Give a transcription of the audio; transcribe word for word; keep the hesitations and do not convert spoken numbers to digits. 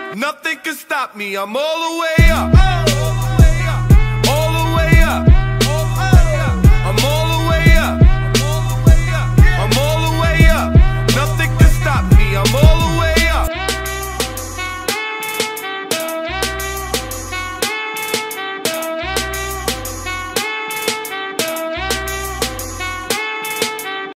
Nothing can stop me, I'm all the way up.